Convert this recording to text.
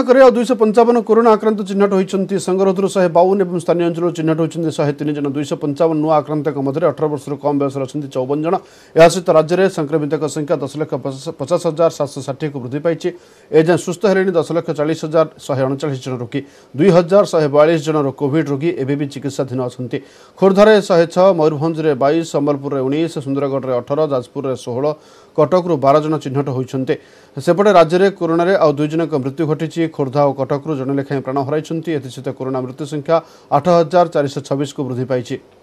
Ratnakar 255 corona आक्रांत चिन्हट होती संगरोधर 152 और स्थानीय अंचल चिन्हट होती 103 जन 255 नुआ आक्रांत मध्य 18 वर्ष कम बयस 54 जन या सहित राज्य में संक्रमित संख्या 10,50,760 को वृद्धि पाई। एजाए सुस्थ है 10,40,139 जन रोगी 2,142 जन कोविड रोगी एवं भी चिकित्साधीन अच्छा। खोर्धार 106 मयूरभंज 22 संबलपुर 19 सुंदरगढ़ 18 जाजपुर 16 कटक 12 जन चिन्हट होती। सेपटे राज्य में कोरोना आउ 2 जन मृत्यु घटी। खोर्धा और कटक जड़े लेखाएं प्राण हराई। एसहित कोरोना मृत्यु संख्या 8,426 को वृद्धि पाई।